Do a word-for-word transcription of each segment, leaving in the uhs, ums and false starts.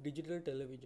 digital television.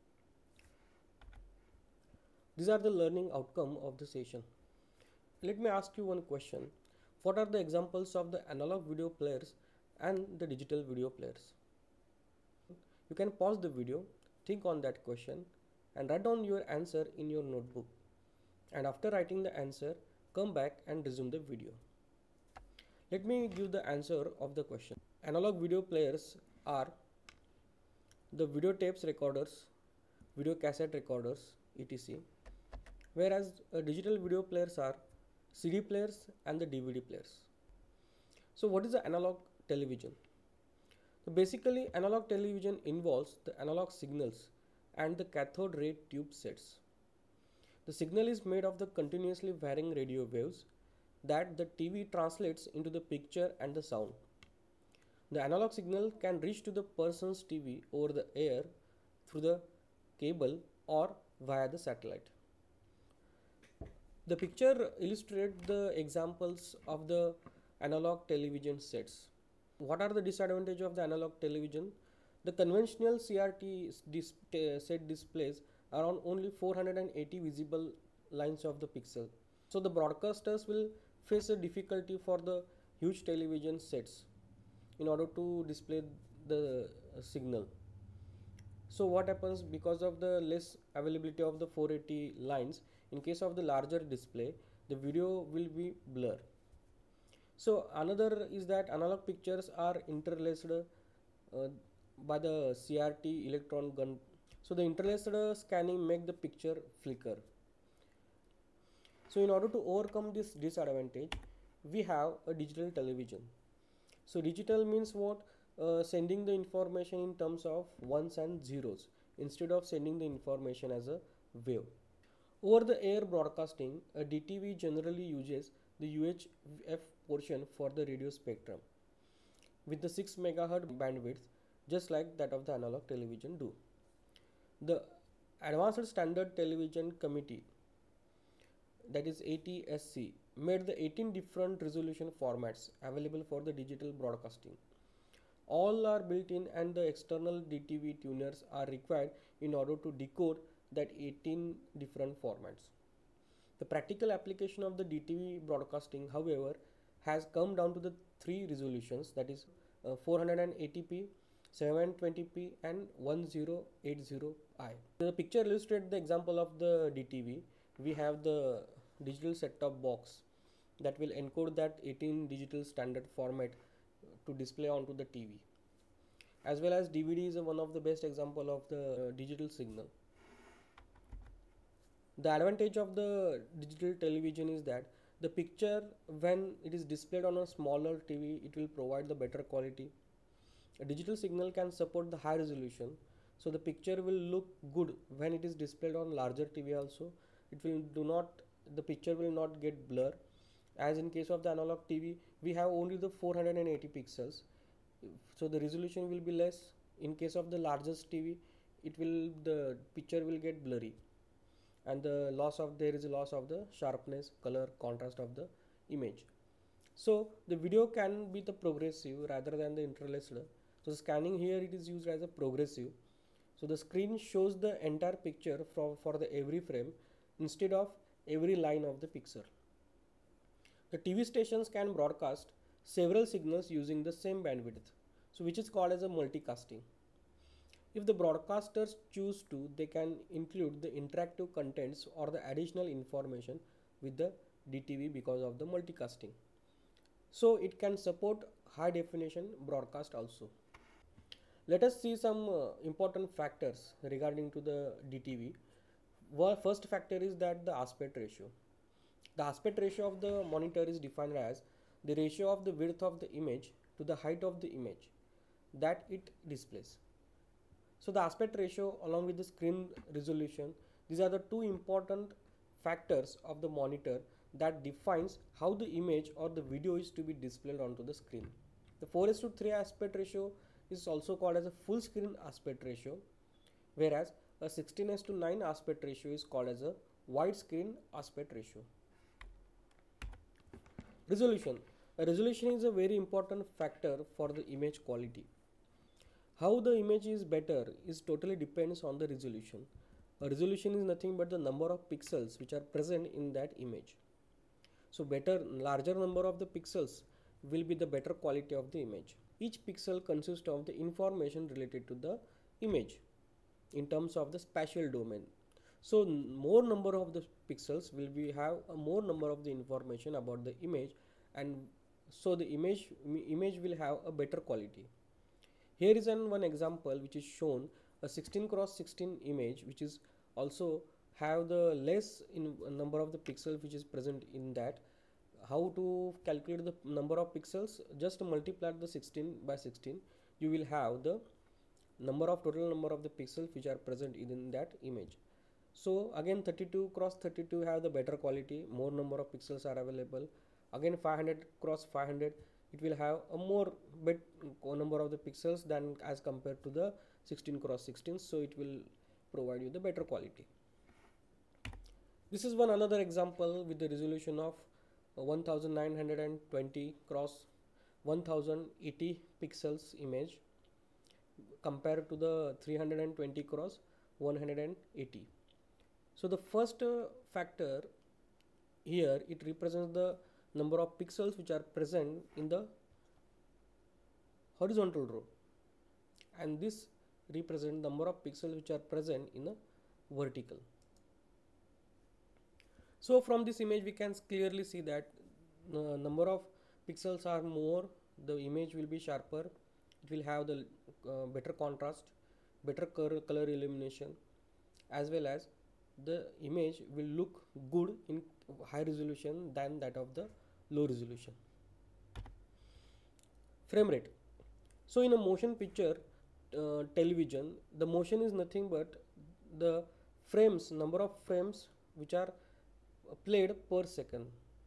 These are the learning outcome of the session. Let me ask you one question. What are the examples of the analog video players and the digital video players? You can pause the video, think on that question and write down your answer in your notebook. And after writing the answer, come back and resume the video. Let me give the answer of the question. Analog video players are the videotapes recorders, video cassette recorders, et cetera. Whereas uh, digital video players are C D players and the D V D players. So what is the analog television? So basically analog television involves the analog signals and the cathode ray tube sets. The signal is made of the continuously varying radio waves that the T V translates into the picture and the sound. The analog signal can reach to the person's T V over the air through the cable or via the satellite. The picture illustrates the examples of the analog television sets. What are the disadvantages of the analog television? The conventional C R T dis set displays around only four hundred eighty visible lines of the pixel. So the broadcasters will face a difficulty for the huge television sets in order to display the signal. So what happens, because of the less availability of the four hundred eighty lines, in case of the larger display, the video will be blur. So another is that analog pictures are interlaced uh, by the C R T electron gun. So the interlaced scanning make the picture flicker. So in order to overcome this disadvantage, we have a digital television. So digital means what? Uh, sending the information in terms of ones and zeros instead of sending the information as a wave. Over the air broadcasting, a D T V generally uses the U H F portion for the radio spectrum with the six megahertz bandwidth, just like that of the analog television do. The Advanced Standard Television Committee, that is A T S C, made the eighteen different resolution formats available for the digital broadcasting. All are built in and the external D T V tuners are required in order to decode that eighteen different formats. The practical application of the D T V broadcasting, however, has come down to the three resolutions, that is uh, four eighty p, seven twenty p and ten eighty i. The picture illustrates the example of the D T V. We have the digital set-top box that will encode that eighteen digital standard format to display onto the T V. As well as D V D is one of the best example of the uh, digital signal. The advantage of the digital television is that the picture, when it is displayed on a smaller T V, it will provide the better quality. A digital signal can support the high resolution, so the picture will look good when it is displayed on larger T V also. It will do not, the picture will not get blur. As in case of the analog T V, we have only the four hundred eighty pixels, so the resolution will be less. In case of the largest T V, it will, the picture will get blurry, and the loss of, there is a loss of the sharpness, color, contrast of the image. So the video can be the progressive rather than the interlaced. So scanning here, it is used as a progressive. So the screen shows the entire picture for, for the every frame instead of every line of the picture. The T V stations can broadcast several signals using the same bandwidth, so which is called as a multicasting. If the broadcasters choose to, they can include the interactive contents or the additional information with the D T V because of the multicasting. So it can support high definition broadcast also. Let us see some uh, important factors regarding to the D T V. Well, first factor is that the aspect ratio. The aspect ratio of the monitor is defined as the ratio of the width of the image to the height of the image that it displays. So the aspect ratio along with the screen resolution, these are the two important factors of the monitor that defines how the image or the video is to be displayed onto the screen. The four is to three aspect ratio is also called as a full screen aspect ratio, whereas a sixteen is to nine aspect ratio is called as a widescreen aspect ratio. Resolution. A resolution is a very important factor for the image quality. How the image is better is totally depends on the resolution. A resolution is nothing but the number of pixels which are present in that image. So better, larger number of the pixels will be the better quality of the image. Each pixel consists of the information related to the image in terms of the spatial domain. So more number of the pixels will be have a more number of the information about the image, and so the image image will have a better quality. Here is an one example which is shown, a sixteen cross sixteen image which is also have the less in number of the pixels which is present in that. How to calculate the number of pixels? Just multiply the sixteen by sixteen, you will have the number of total number of the pixels which are present in that image. So again thirty-two cross thirty-two have the better quality, more number of pixels are available. Again five hundred cross five hundred, it will have a more bit number of the pixels than as compared to the sixteen cross sixteen, so it will provide you the better quality. This is one another example with the resolution of one thousand nine hundred twenty cross one thousand eighty pixels image compared to the three hundred twenty cross one hundred eighty. So the first uh, factor here, it represents the number of pixels which are present in the horizontal row, and this represents number of pixels which are present in the vertical. So from this image we can clearly see that uh, number of pixels are more, the image will be sharper, it will have the uh, better contrast, better color, color illumination, as well as the image will look good in high resolution than that of the low resolution. Frame rate. So in a motion picture uh, television, the motion is nothing but the frames, number of frames which are played per second.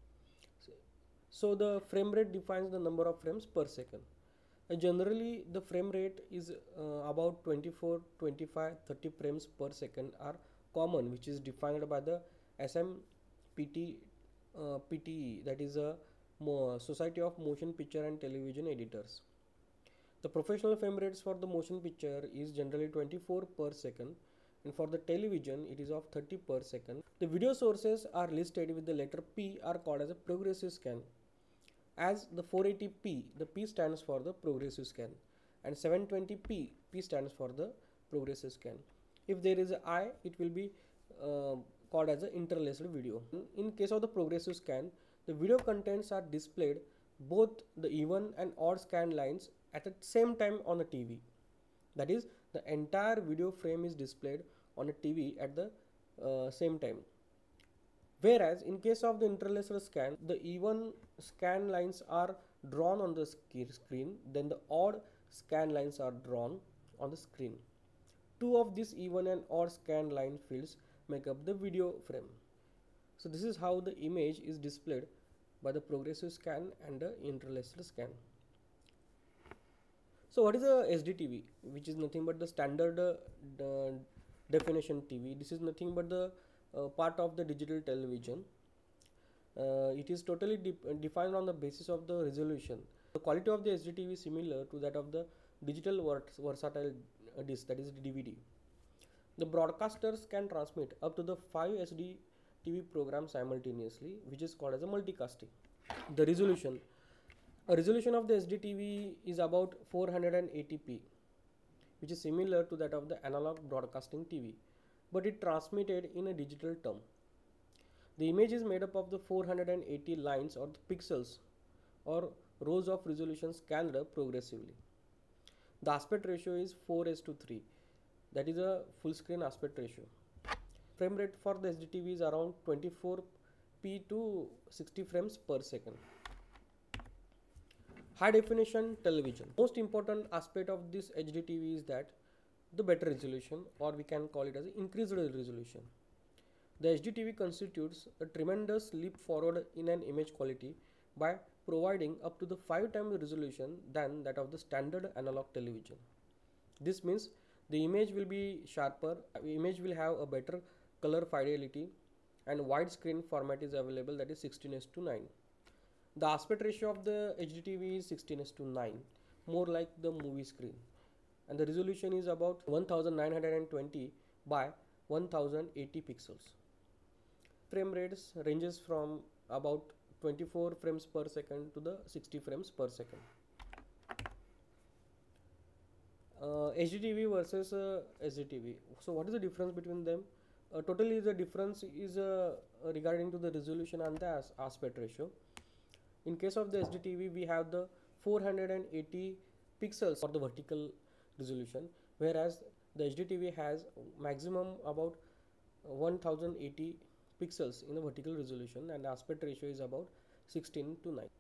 So the frame rate defines the number of frames per second. Uh, generally the frame rate is uh, about twenty-four, twenty-five, thirty frames per second are common, which is defined by the S M P T uh, P T E, that is a Mo Society of Motion Picture and Television Editors. The professional frame rates for the motion picture is generally twenty-four per second, and for the television it is of thirty per second. The video sources are listed with the letter P are called as a progressive scan. As the four eighty p, the P stands for the progressive scan, and seven twenty p, P stands for the progressive scan. If there is a I, it will be uh, called as an interlaced video. In case of the progressive scan, the video contents are displayed both the even and odd scan lines at the same time on the T V. That is, the entire video frame is displayed on a T V at the uh, same time. Whereas in case of the interlaced scan, the even scan lines are drawn on the screen, then the odd scan lines are drawn on the screen. Two of these even and odd scan line fields make up the video frame. So this is how the image is displayed by the progressive scan and the interlaced scan. So what is a S D T V? Which is nothing but the standard uh, the definition T V. This is nothing but the uh, part of the digital television. Uh, it is totally de defined on the basis of the resolution. The quality of the S D T V is similar to that of the digital versatile disc, that is D V D. The broadcasters can transmit up to the five S D T V programs simultaneously, which is called as a multicasting. The resolution. A resolution of the S D T V is about four hundred eighty p, which is similar to that of the analog broadcasting T V, but it transmitted in a digital term. The image is made up of the four hundred eighty lines or the pixels or rows of resolution scanned progressively. The aspect ratio is four is to three, that is a full screen aspect ratio. Frame rate for the S D T V is around twenty-four p to sixty frames per second. High definition television. Most important aspect of this H D T V is that the better resolution, or we can call it as increased resolution. The H D T V constitutes a tremendous leap forward in an image quality by providing up to the five times resolution than that of the standard analog television. This means the image will be sharper, image will have a better color fidelity, and widescreen format is available, that is sixteen is to nine. The aspect ratio of the H D T V is sixteen is to nine, more like the movie screen. and the resolution is about one thousand nine hundred twenty by one thousand eighty pixels. Frame rates ranges from about twenty-four frames per second to the sixty frames per second. Uh, H D T V versus uh, S D T V. So what is the difference between them? Uh, totally the difference is uh, regarding to the resolution and the as aspect ratio. In case of the S D T V, we have the four hundred eighty pixels for the vertical resolution, whereas the H D T V has maximum about one thousand eighty pixels in the vertical resolution, and the aspect ratio is about sixteen to nine.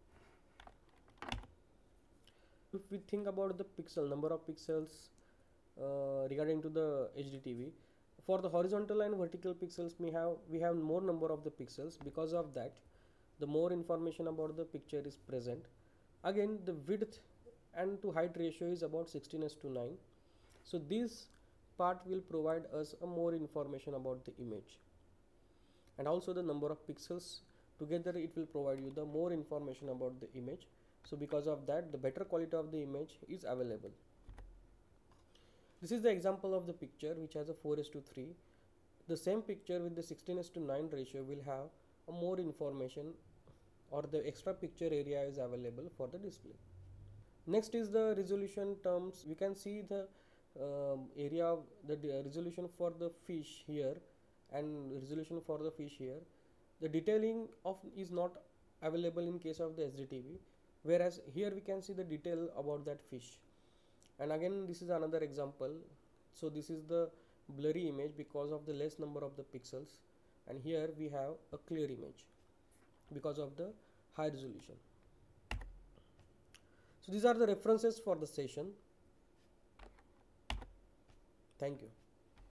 If we think about the pixel number of pixels uh, regarding to the H D T V, for the horizontal and vertical pixels we have we have more number of the pixels. Because of that, the more information about the picture is present. Again, the width and to height ratio is about sixteen is to nine. So this part will provide us a more information about the image, and also the number of pixels together it will provide you the more information about the image. So because of that, the better quality of the image is available. This is the example of the picture which has a four is to three. The same picture with the sixteen is to nine ratio will have a more information, or the extra picture area is available for the display. Next is the resolution terms. We can see the um, area of the resolution for the fish here and resolution for the fish here. The detailing of is not available in case of the S D T V, whereas here we can see the detail about that fish. And again, this is another example. So this is the blurry image because of the less number of the pixels, and here we have a clear image because of the high resolution. So these are the references for the session. Thank you.